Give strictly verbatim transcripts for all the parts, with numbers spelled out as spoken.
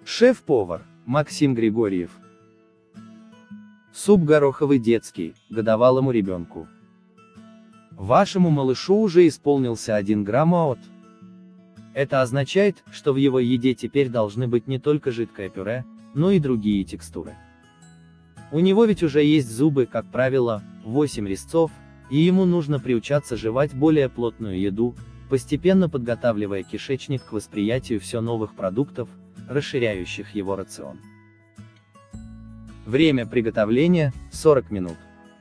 Шеф-повар Максим Григорьев. Суп гороховый детский, годовалому ребенку. Вашему малышу уже исполнился один грамм АОТ. Это означает, что в его еде теперь должны быть не только жидкое пюре, но и другие текстуры. У него ведь уже есть зубы, как правило, восемь резцов, и ему нужно приучаться жевать более плотную еду, постепенно подготавливая кишечник к восприятию все новых продуктов, расширяющих его рацион. Время приготовления – сорок минут.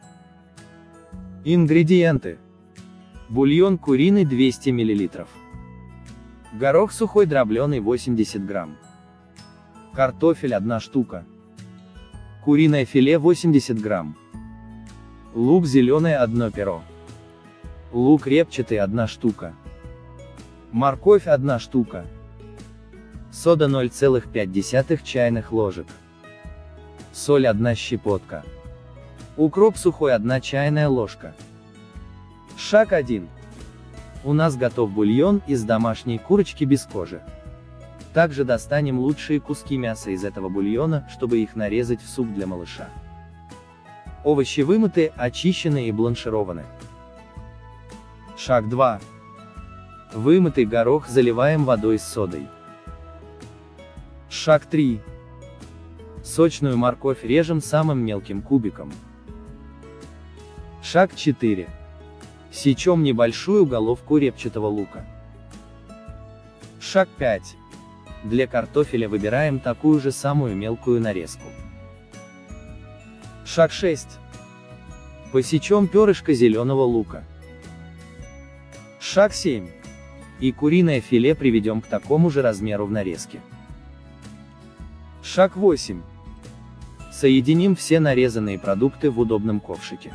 Ингредиенты. Бульон куриный двести миллилитров. Горох сухой дробленый восемьдесят грамм. Картофель одна штука. Куриное филе восемьдесят грамм. Лук зеленый одно перо. Лук репчатый одна штука. Морковь одна штука. Сода ноль целых пять десятых чайных ложек. Соль одна щепотка. Укроп сухой одна чайная ложка. Шаг один. У нас готов бульон из домашней курочки без кожи. Также достанем лучшие куски мяса из этого бульона, чтобы их нарезать в суп для малыша. Овощи вымыты, очищены и бланшированы. Шаг два. Вымытый горох заливаем водой с содой. Шаг три. Сочную морковь режем самым мелким кубиком. Шаг четыре. Сечем небольшую головку репчатого лука. Шаг пять. Для картофеля выбираем такую же самую мелкую нарезку. Шаг шесть. Посечем перышко зеленого лука. Шаг семь. И куриное филе приведем к такому же размеру в нарезке. Шаг восемь. Соединим все нарезанные продукты в удобном ковшике.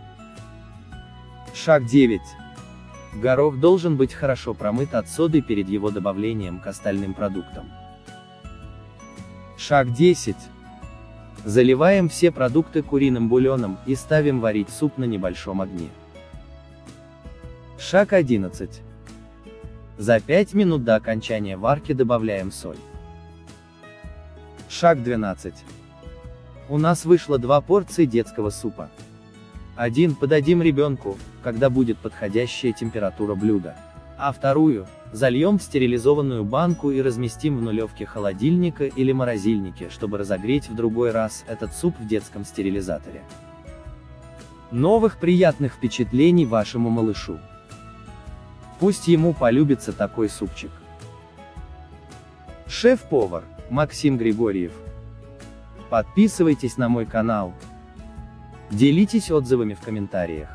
Шаг девять. Горох должен быть хорошо промыт от соды перед его добавлением к остальным продуктам. Шаг десять. Заливаем все продукты куриным бульоном и ставим варить суп на небольшом огне. Шаг одиннадцать. За пять минут до окончания варки добавляем соль. Шаг двенадцать. У нас вышло две порции детского супа. Один подадим ребенку, когда будет подходящая температура блюда, а вторую зальем в стерилизованную банку и разместим в нулевке холодильника или морозильнике, чтобы разогреть в другой раз этот суп в детском стерилизаторе. Новых приятных впечатлений вашему малышу. Пусть ему полюбится такой супчик. Шеф-повар Максим Григорьев. Подписывайтесь на мой канал. Делитесь отзывами в комментариях.